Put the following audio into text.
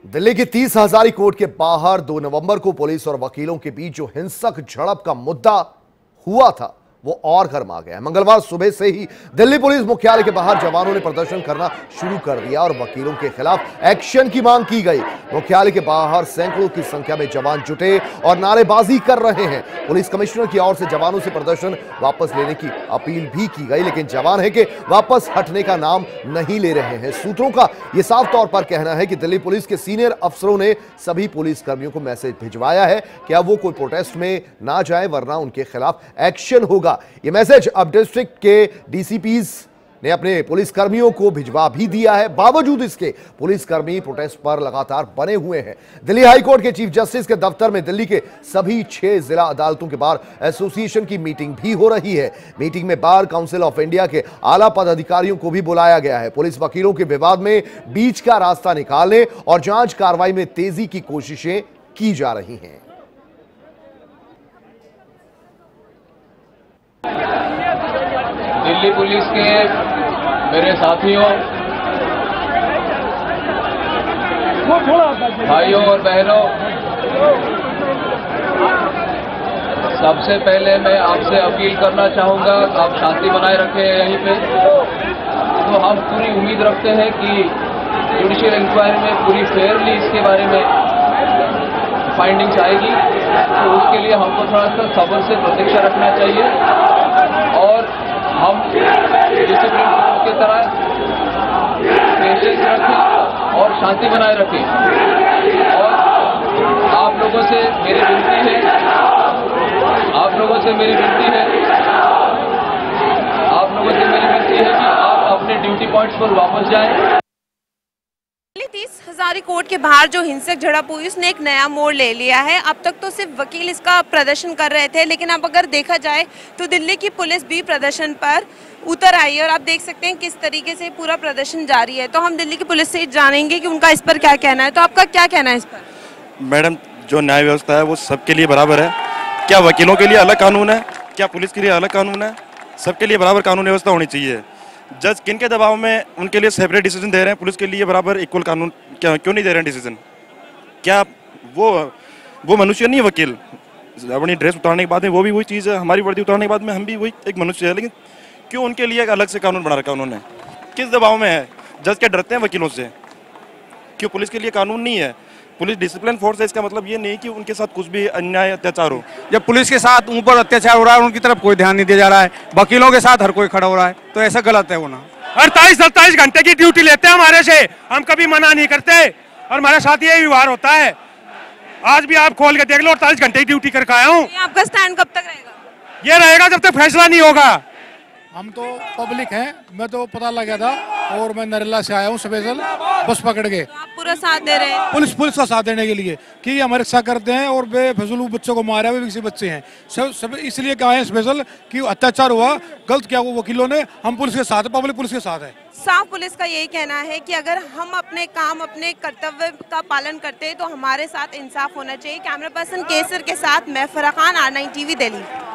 दिल्ली की 30 हजारी कोर्ट के बाहर 2 नवंबर को पुलिस और वकीलों के बीच जो हिंसक झड़प का मुद्दा हुआ था वो और गर्म आ गया है। मंगलवार सुबह से ही दिल्ली पुलिस मुख्यालय के बाहर जवानों ने प्रदर्शन करना शुरू कर दिया और वकीलों के खिलाफ एक्शन की मांग की गई। मुख्यालय के बाहर सैकड़ों की संख्या में जवान जुटे और नारेबाजी कर रहे हैं। पुलिस कमिश्नर की ओर से जवानों से प्रदर्शन वापस लेने की अपील भी की गई, लेकिन जवान है कि वापस हटने का नाम नहीं ले रहे हैं। सूत्रों का यह साफ तौर पर कहना है कि दिल्ली पुलिस के सीनियर अफसरों ने सभी पुलिस कर्मियों को मैसेज भिजवाया है कि अब वो कोई प्रोटेस्ट में ना जाए वरना उनके खिलाफ एक्शन होगा। यह मैसेज अब डिस्ट्रिक्ट के डीसीपीज ने अपने पुलिस कर्मियों को भिजवा भी दिया है। बावजूद इसके पुलिसकर्मी प्रोटेस्ट पर लगातार बने हुए हैं। दिल्ली हाई कोर्ट के चीफ जस्टिस के दफ्तर में दिल्ली के सभी 6 जिला अदालतों के बार एसोसिएशन की मीटिंग भी हो रही है। मीटिंग में बार काउंसिल ऑफ इंडिया के आला पदाधिकारियों को भी बुलाया गया है। पुलिस वकीलों के विवाद में बीच का रास्ता निकालने और जांच कार्रवाई में तेजी की कोशिशें की जा रही हैं। दिल्ली पुलिस के मेरे साथियों, भाइयों और बहनों, सबसे पहले मैं आपसे अपील करना चाहूंगा आप शांति बनाए रखें यहीं पे। तो हम पूरी उम्मीद रखते हैं कि जुडिशियल इंक्वायरी में पूरी फेयरली इसके बारे में फाइंडिंग्स आएगी, तो उसके लिए हमको थोड़ा सा सब्र से प्रतीक्षा रखना चाहिए और हम डिसिप्लिन की तरह पेशेंस रखें और शांति बनाए रखें। और आप लोगों से मेरी विनती है कि आप अपने ड्यूटी पॉइंट्स पर वापस जाएं। 30 हजारी कोर्ट के बाहर जो हिंसक झड़प हुई उसने एक नया मोड़ ले लिया है। अब तक तो सिर्फ वकील इसका प्रदर्शन कर रहे थे, लेकिन अब अगर देखा जाए तो दिल्ली की पुलिस भी प्रदर्शन पर उतर आई है और आप देख सकते हैं किस तरीके से पूरा प्रदर्शन जारी है। तो हम दिल्ली की पुलिस से जानेंगे कि उनका इस पर क्या कहना है। तो आपका क्या कहना है इस पर? मैडम, जो न्याय व्यवस्था है वो सबके लिए बराबर है। क्या वकीलों के लिए अलग कानून है, क्या पुलिस के लिए अलग कानून है? सबके लिए बराबर कानून व्यवस्था होनी चाहिए। जज किन के दबाव में उनके लिए सेपरेट डिसीजन दे रहे हैं, पुलिस के लिए बराबर इक्वल कानून क्यों नहीं दे रहे हैं डिसीजन? क्या वो मनुष्य नहीं है? वकील अपनी ड्रेस उतारने के बाद में वो भी वही चीज़ है, हमारी वर्दी उतारने के बाद में हम भी वही एक मनुष्य है, लेकिन क्यों उनके लिए एक अलग से कानून बना रखा उन्होंने? किस दबाव में है? जज क्या डरते हैं वकीलों से? क्यों पुलिस के लिए कानून नहीं है? पुलिस डिसिप्लिन फोर्स है, इसका मतलब ये नहीं कि उनके साथ कुछ भी अन्याय अत्याचार हो। जब पुलिस के साथ ऊपर अत्याचार हो रहा है उनकी तरफ कोई ध्यान नहीं दिया जा रहा है, वकीलों के साथ हर कोई खड़ा हो रहा है, तो ऐसा गलत है होना। 48-47 घंटे की ड्यूटी लेते हैं हमारे से, हम कभी मना नहीं करते और हमारे साथ ये व्यवहार होता है। आज भी आप खोल के देख लो, 48 घंटे की ड्यूटी करके आया हूँ। आपका स्टैंड कब तक रहेगा? ये रहेगा जब तक फैसला नहीं होगा। हम तो पब्लिक हैं, मैं तो पता लगा था और मैं नरेला से आया हूँ स्पेशल बस पकड़ के। तो आप पूरा साथ दे रहे हैं? पुलिस का साथ देने के लिए कि हमारे रक्षा करते हैं और बेफजूल बच्चों को मारा हुए किसी बच्चे हैं सब इसलिए क्या है स्पेशल कि अत्याचार हुआ, गलत किया वो वकीलों ने। हम पुलिस के साथ है, पब्लिक पुलिस के साथ है। साफ पुलिस का यही कहना है कि अगर हम अपने काम अपने कर्तव्य का पालन करते हैं तो हमारे साथ इंसाफ होना चाहिए। कैमरा पर्सन केसर के साथ मैं फराह खान, R9 TV दिल्ली।